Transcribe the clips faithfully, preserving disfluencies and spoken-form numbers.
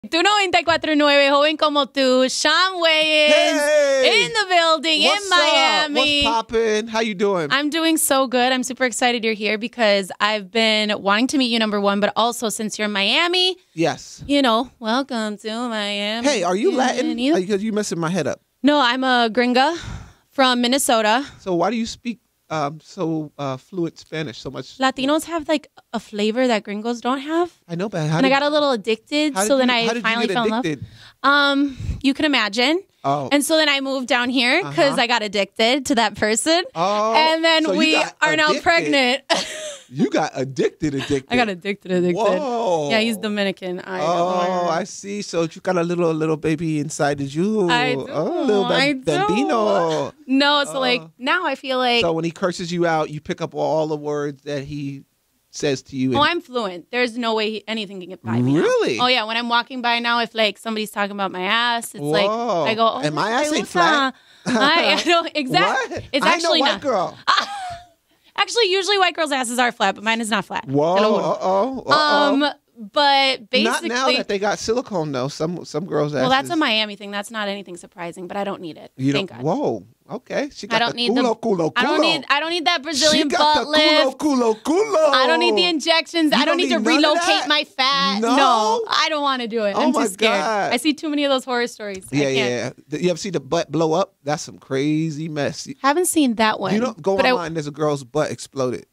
Tu noventa y cuatro nueve, joven como tú, Shawn Wayans, hey, in the building what's in Miami. Up? What's poppin'? How you doing? I'm doing so good. I'm super excited you're here because I've been wanting to meet you, number one, but also since you're in Miami. Yes. You know, welcome to Miami. Hey, are you Latin? You? Because you messing my head up. No, I'm a gringa from Minnesota. So why do you speak um, so uh, fluent Spanish so much? Latinos have like a flavor that gringos don't have. I know, but how and did, I got a little addicted, so then you, I finally fell in love. Addicted? Um, you can imagine. Oh. And so then I moved down here because uh-huh. I got addicted to that person. Oh. And then so we are addicted. now pregnant. You got addicted, addicted. I got addicted, addicted. Whoa. Yeah, he's Dominican. I oh, I see. So you got a little little baby inside of you. I do. Oh, little I bambino. Do. No, so uh, like now I feel like. So when he curses you out, you pick up all the words that he says to you. Oh, I'm fluent. There's no way he, anything can get by me. Really? Now. Oh yeah, when I'm walking by now, if like somebody's talking about my ass, it's Whoa. like I go, oh, and my ass ain't flat. I, I don't exactly. What? It's I actually know white not. Girl. Actually, usually white girls' asses are flat, but mine is not flat. Whoa! Uh oh! Uh-oh. Um, but basically, not now that they got silicone though. Some some girls' asses. Well, that's a Miami thing. That's not anything surprising, but I don't need it. You Thank don't, God. Whoa! Okay, she got I don't the need culo, the, culo, culo. I don't need. I don't need that Brazilian she got butt the lift. Culo, culo, culo. I don't need the injections. You I don't, don't need, need to relocate my fat. No? no, I don't want to do it. Oh I'm my too scared. God. I see too many of those horror stories. Yeah, I can't. yeah. You ever see the butt blow up? That's some crazy mess. Haven't seen that one. You know, go but online. I, there's a girl's butt exploded.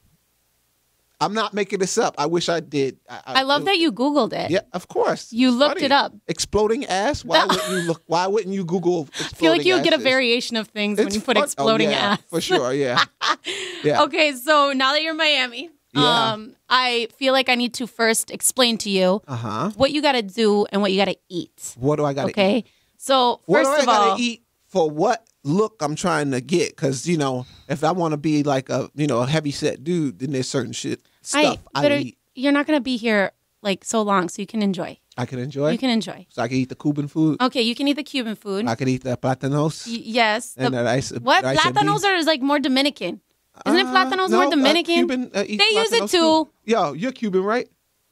I'm not making this up. I wish I did. I, I, I love it, that you Googled it. Yeah, of course. You it's looked funny. it up. Exploding ass? Why wouldn't you look? Why wouldn't you Google exploding I feel like you would get a asses? variation of things It's when you put fun. exploding oh, yeah, ass. For sure, yeah. yeah. Okay, so now that you're in Miami, yeah. um, I feel like I need to first explain to you uh-huh. what you got to do and what you got to eat. What do I got to okay? eat? Okay, so first what do I of all, gotta eat for what look I'm trying to get? Because, you know, if I want to be like a, you know, a heavy set dude, then there's certain shit. Stuff I, I eat. You're not going to be here like so long, so you can enjoy. I can enjoy? You can enjoy. So I can eat the Cuban food? Okay, you can eat the Cuban food. I can eat the platanos? Y yes. And the, the rice, what? rice Platanos are like more Dominican. Isn't it platanos uh, no, more Dominican? Uh, Cuban, uh, they use it too. too. Yo, you're Cuban, right?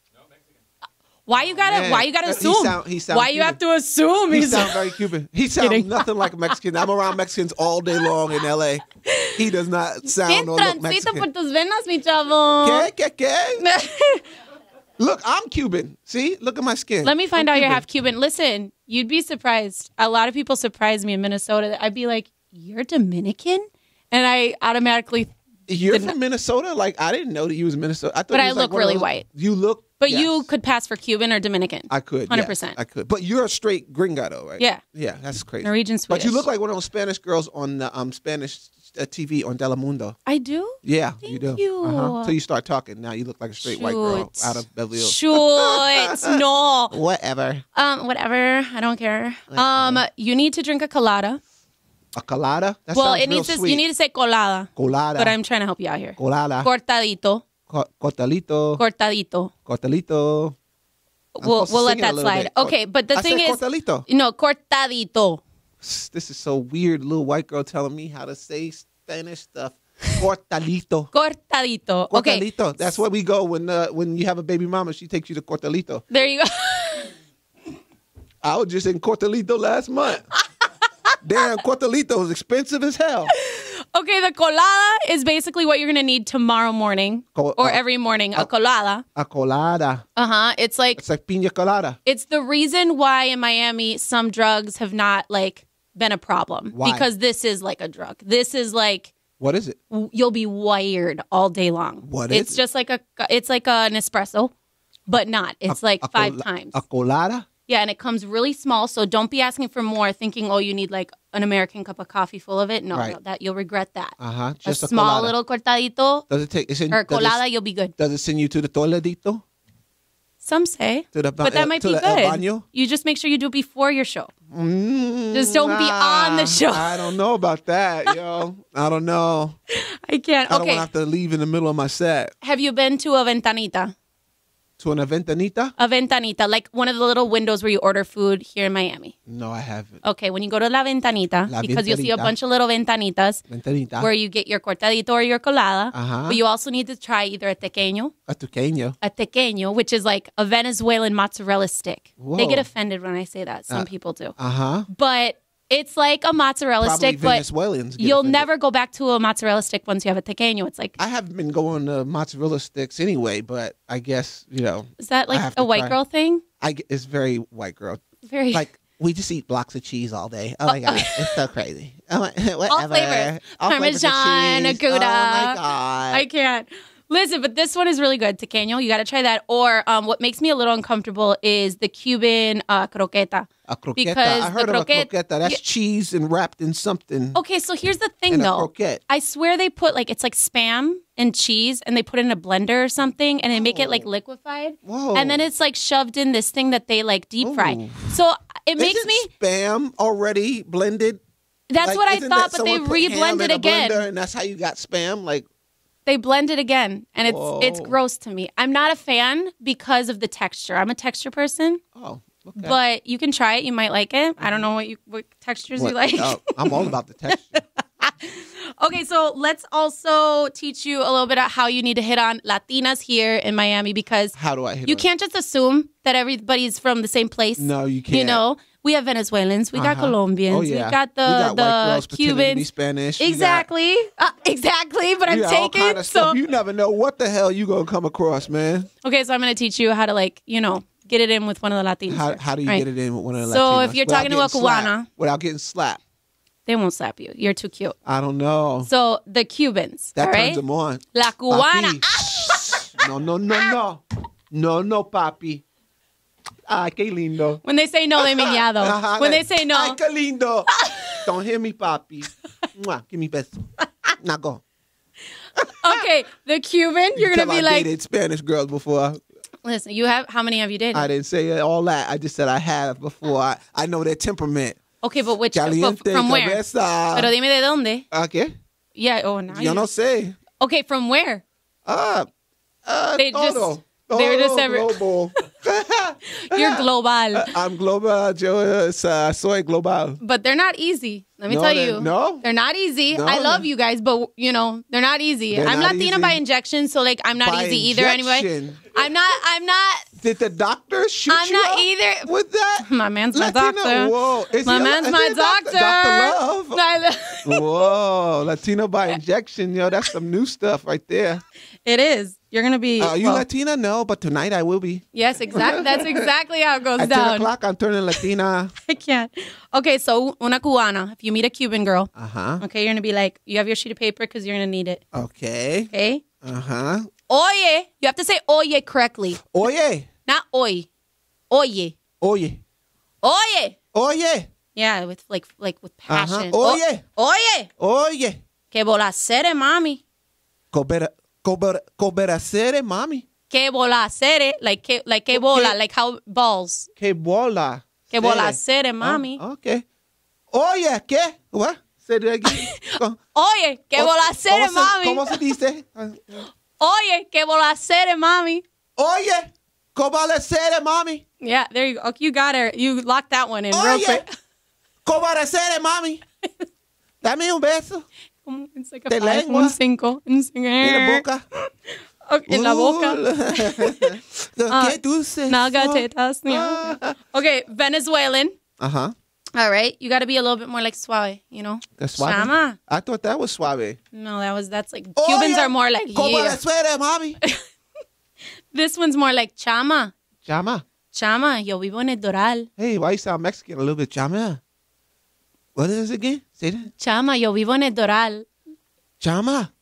Why you gotta? Man, why you gotta assume? He sound, he sound why Cuban. you have to assume? He He's sounds very Cuban. He sounds nothing like a Mexican. I'm around Mexicans all day long in L A. He does not sound or look Mexican. por tus venas, mi chavo. ¿Qué? ¿Qué? ¿Qué? Look, I'm Cuban. See? Look at my skin. Let me find I'm out Cuban. you're half Cuban. Listen, you'd be surprised. A lot of people surprise me in Minnesota. I'd be like, "You're Dominican," and I automatically. You're didn't. from Minnesota? Like, I didn't know that you was Minnesota. I thought but you I was look like really those, white. You look. But yes. you could pass for Cuban or Dominican. I could. one hundred yes, percent. I could. But you're a straight gringa, though, right? Yeah. Yeah, that's crazy. Norwegian Swedish. But you look like one of those Spanish girls on the um, Spanish uh, T V on Telemundo. I do? Yeah, Thank you do. you. Uh-huh. Till you start talking. Now you look like a straight Shoot. white girl out of Beverly Hills. Shoot. No. Whatever. Um, whatever. I don't care. Whatever. Um, you need to drink a colada. A colada? That well, sounds it real needs to. sweet. You need to say colada. Colada. But I'm trying to help you out here. Colada. Cortadito. Co cortalito. Cortadito. Cortalito. We'll, we'll let that slide. Bit. Okay, but the I thing said is, cortalito. No, cortadito. This is so weird. Little white girl telling me how to say Spanish stuff. Cortalito. Cortadito. Okay. Cortalito. That's where we go when uh, when you have a baby mama. She takes you to Cortalito. There you go. I was just in Cortalito last month. Damn, Cortalito is expensive as hell. Okay, the colada is basically what you're going to need tomorrow morning Co or uh, every morning. A, a colada. A colada. Uh-huh. It's like... It's like piña colada. It's the reason why in Miami some drugs have not, like, been a problem. Why? Because this is like a drug. This is like... What is it? You'll be wired all day long. What is it's it? just like a... It's like an espresso, but not. It's a, like a five col times. A colada? Yeah, and it comes really small, so don't be asking for more thinking, oh, you need like an American cup of coffee full of it. No, right. no that you'll regret that. Uh-huh. A Just a, small colada. little cortadito does it take, is it, or colada, it, you'll be good. Does it send you to the toiletito? Some say, to the, but that might to be the good. baño? You just make sure you do it before your show. Mm, just don't be on the show. I don't know about that, yo. I don't know. I can't. I okay. don't want to have to leave in the middle of my set. Have you been to a ventanita? To una ventanita? A ventanita, like one of the little windows where you order food here in Miami. No, I haven't. Okay, when you go to la ventanita, La because ventanita. you'll see a bunch of little ventanitas Ventanita. where you get your cortadito or your colada. Uh-huh. But you also need to try either a tequeño. A tequeño. A tequeño, which is like a Venezuelan mozzarella stick. Whoa. They get offended when I say that. Some uh, people do. Uh-huh. But it's like a mozzarella Probably stick, but Venezuelans get you'll offended. never go back to a mozzarella stick once you have a tequeño. It's like... I haven't been going to mozzarella sticks anyway, but I guess, you know. Is that like a white try. girl thing? I, it's very white girl. Very... Like, we just eat blocks of cheese all day. Oh, my God. It's so crazy. Oh, whatever. All flavors. All flavors of Parmesan, cheese. Gouda. Oh, my God. I can't. Listen, but this one is really good. Tequeño, you got to try that. Or um, what makes me a little uncomfortable is the Cuban uh, croqueta. A croqueta. Because I heard the of croquet- a croqueta. That's Yeah. cheese and wrapped in something. Okay, so here's the thing, In a though. croquette. I swear they put, like, it's like Spam and cheese, and they put it in a blender or something, and they make it, like, liquefied. Whoa. And then it's, like, shoved in this thing that they, like, deep fry. Ooh. So it makes Isn't me... Spam already blended? That's Like, what I isn't thought, that but they someone put ham re-blended in a again. blender and that's how you got Spam? Like, They blend it again, and it's Whoa. it's gross to me. I'm not a fan because of the texture. I'm a texture person, oh, okay. but you can try it. You might like it. I don't know what you what textures What? you like. Oh, I'm all about the texture. Okay, so let's also teach you a little bit about how you need to hit on Latinas here in Miami, because How do I hit you on it? can't just assume that everybody's from the same place. No, you can't. You know, we have Venezuelans, we got Uh-huh. Colombians, Oh, yeah. we got the we got the white girls pretending to be Cubans. Spanish. We got- Exactly, uh, exactly. But we I'm got all taking kind of so. stuff. You never know what the hell you gonna come across, man. Okay, so I'm going to teach you how to, like, you know, get it in with one of the Latinos. How, here. how do you Right. get it in with one of the So Latinos if you're without talking to a getting slapped? Cubana- Without getting slapped. They won't slap you. You're too cute. I don't know. So the Cubans, That all turns right? them on. La Cubana. Papi. No, no, no, no. No, no, papi. Ay, qué lindo. When they say no, they mean yeah, though. Ajá, When they like, say no, Ay, qué lindo. Don't hear me, papi. Mwah, give me best. Now go. okay, the Cuban, you're going to Tell be I like, dated Spanish girls before. listen, you have, how many have you dated? I didn't say all that. I just said I have before. I, I know their temperament. Okay, but which, but Caliente, from where? cabeza. Pero dime de dónde. Okay. Yeah, oh, now Yo you- no sé. Okay, from where? Ah, uh, They just- todo. they're just Todo every- global. You're global. I'm global. Yo uh, soy global. But they're not easy. Let me No, tell they're- you. no? They're not easy. No, I love no. you guys, but, you know, they're not easy. They're I'm not Latina easy. by injection, so, like, I'm not By easy either anyway. injection. I'm not, I'm not, Did the doctor shoot I'm you not up either. with that? My man's my Latina? doctor. Whoa. Is My he a- man's is my he a doctor? doctor. Doctor Love. I lo- Whoa. Latino by injection. Yo, that's some new stuff right there. It is. You're going to be. Uh, are you well, Latina? No, but tonight I will be. Yes, exactly. That's exactly how it goes At ten down. o'clock, I'm turning Latina. I can't. Okay, so una cubana. If you meet a Cuban girl, Uh-huh. okay, you're going to be like, you have your sheet of paper because you're going to need it. Okay. Okay? Uh-huh. Oye. You have to say oye correctly. Oye. Not oy. Oye. Oye. Oye. Oye. Yeah, with like like with passion. Uh-huh. Oye. O- oye. Oye. Que volacere, mami. Cobera, cobera, coberacere, mami. Que volacere. Like que, like que bola. Like how balls. Que bola. Que volacere, mami. Ah, okay. Oye, ¿qué? What? Say that again. Co- Oye, que ¿Cómo volacere, se- mami. ¿Cómo se dice? Oye, que volacere, mami. Oye, coberacere, mami. Yeah, there you go. Okay, you got it. You locked that one in real Oye, quick. coberacere, mami. Dame un beso. It's like a De five, lengua. un cinco. Un cinco. En la boca. Okay, en la boca. Uh, Qué dulce. Naga son. tetas. Yeah. Ah. Okay, Venezuelan. Uh-huh. All right, you got to be a little bit more like suave, you know? That's suave. Chama. I thought that was suave. No, that was, that's like, Cubans Oye, are more like, yeah. coberacere, mami. This one's more like, chama. Chama. Chama, yo vivo en el Doral. Hey, why you sound Mexican a little bit, chama? What is it again? Say that. Chama, yo vivo en el Doral. Chama.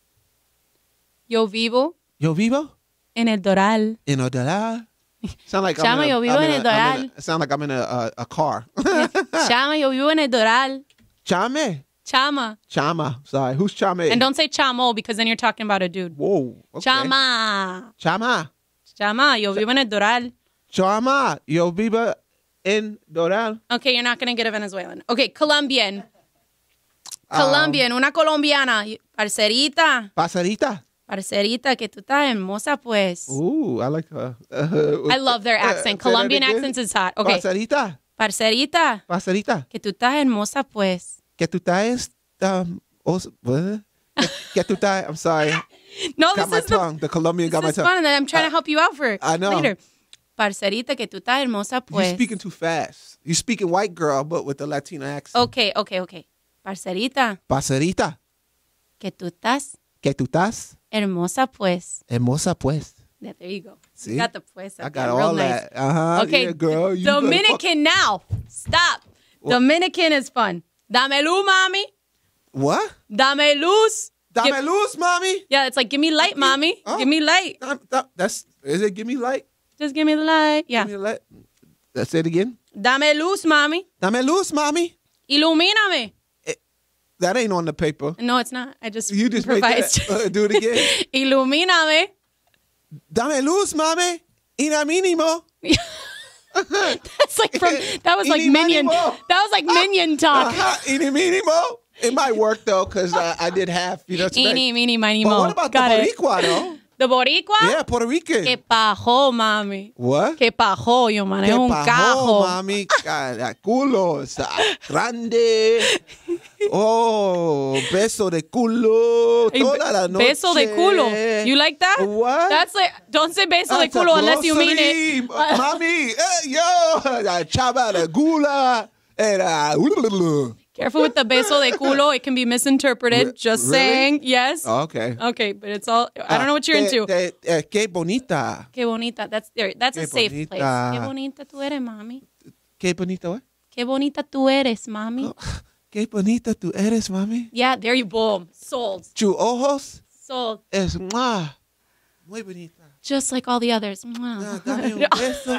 Yo vivo Yo vivo en el Doral. en el Doral. Sound like Chama, I'm in a, yo vivo I'm en in el a- I'm Doral. in a- sound like I'm in a, a, a car. Chama, yo vivo en el Doral. Chame. Chama. Chama. Sorry, who's Chame? And don't say chamo because then you're talking about a dude. Whoa. Okay. Chama. Chama. Chama, yo vivo en el Doral. Chama. Yo vivo en Doral. Okay, you're not going to get a Venezuelan. Okay, Colombian. Um, Colombian, una colombiana. Parcerita. Pasarita. Parcerita, que tú estás hermosa, pues. Ooh, I like her. Uh, I love their accent. uh, Colombian accents is hot. Okay. Parcerita. Parcerita. Parcerita. Que tú estás hermosa, pues. Que tú estás... Um, also, what? Que, que tú estás... I'm sorry. No, got this my is tongue. The, the Colombian the, got my this is tongue. fun, and I'm trying uh, to help you out for I know. later. Parcerita, que tú estás hermosa, pues. You're speaking too fast. You're speaking white girl, but with the Latina accent. Okay, okay, okay. Parcerita. Parcerita. Que tú estás Que tú estás... hermosa, pues. Hermosa, pues. Yeah, there you go. See? You got the pues. I up got there, real all nice. that. Uh-huh. Okay, Yeah, girl. You Dominican now. Stop. What? Dominican is fun. Dame luz, mommy. What? Dame luz. Dame Give- luz, mommy. Yeah, it's like, give me light, mommy. Oh. Give me light. Dam- dam- That's is it? Give me light. Just give me the light. Yeah. Give me light. Let's say it again. Dame luz, mommy. Dame luz, mommy. Ilumíname. That ain't on the paper. No, it's not. I just You just made improvised. that. Uh, do it again. Ilumíname. Dame luz, mommy. Ina mínimo. That's like from, that was like Ini Minion. mínimo. That was like Minion talk. Uh-huh. Ina mínimo. It might work though, cause uh, I did half. You know what I'm saying? Eeny, meeny, miny, But mo. what about Got the it. Boricua though? The Boricua? Yeah, Puerto Rican. Que pajo, mami. What? Que pajo, yo, man. Es Que un pajo, cajo. mami. Cara, culo, sa- grande. Oh, beso de culo. Hey, Toda la noche. Beso de culo. You like that? What? That's like, don't say beso de That's a culo unless you mean glossary. it. Mami, eh, yo, la chava de gula. Era. Careful with the beso de culo. It can be misinterpreted. Re- Just really? saying. Yes. Oh, okay. Okay, but it's all, I don't know what you're Ah, into. de- de- eh, que bonita. Que bonita. That's there. That's a Que safe bonita. place. Que bonita tú eres, mami. Que bonita, what? Que bonita tú eres, mami. Oh, que bonita tú eres, mami. Yeah, there you boom. Sold. Tu ojos Sold. es mwah. Muy bonita. Just like all the others. Ah, dame un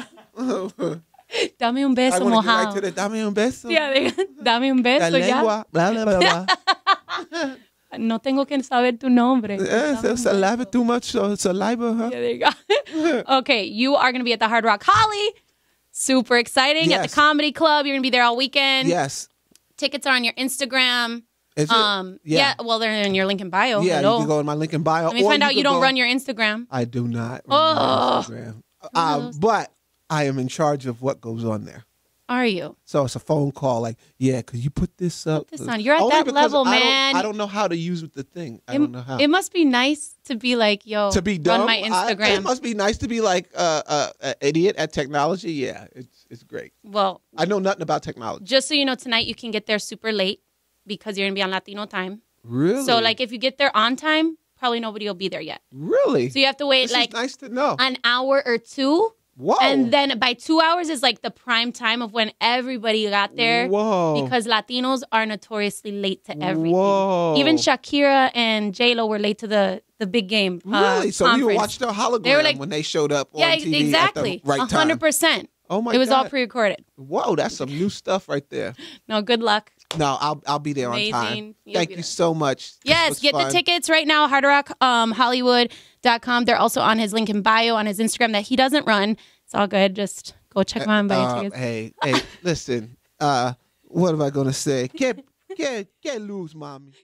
beso. Dame un I beso want to get right mojado. to the dame un beso. Yeah, they- dame un La beso ya. lengua. Blah, blah, blah, blah. No tengo que saber tu nombre. Yeah, so saliva too much, so saliva, huh? Yeah, there you go. Okay, you are going to be at the Hard Rock Holly. Super exciting. At Yes. the Comedy Club. You're going to be there all weekend. Yes. Tickets are on your Instagram. Is it? Um, yeah. Well, they're in your link in bio. Yeah, Hello. you can go in my link in bio. Let me or find out can you don't go- run your Instagram. I do not run Oh. my Instagram. Uh, but I am in charge of what goes on there. Are you? So it's a phone call like, yeah, could you put this up? Put this on. You're at Only that because level, I don't- man. I don't know how to use the thing. I It, don't know how. it must be nice to be like, yo, to be dumb, run my I- Instagram. it must be nice to be like uh, uh, an idiot at technology. Yeah, it's it's great. well, I know nothing about technology. just so you know, tonight you can get there super late because you're going to be on Latino time. Really? So, like, if you get there on time, probably nobody will be there yet. really? So you have to wait, This like, is nice to know. an hour or two. Whoa. And then by two hours is, like, the prime time of when everybody got there. Whoa. Because Latinos are notoriously late to everything. Whoa. Even Shakira and J-Lo were late to the, the big game uh, Really? So you conference. watched their hologram They were like- when they showed up on Yeah, T V exactly. at the right one time. hundred percent. Oh my It was all God. pre-recorded. Whoa, that's some new stuff right there. No, good luck. No, I'll I'll be there Amazing. on time. You'll Thank be you there. so much. This Yes, was get fun. the tickets right now, hard rock hollywood dot com. They're also on his link in bio on his Instagram that he doesn't run. It's all good. Just go check him out and buy your Uh, tickets. hey, hey, listen. Uh, what am I gonna say? Que, que, que lose, mommy.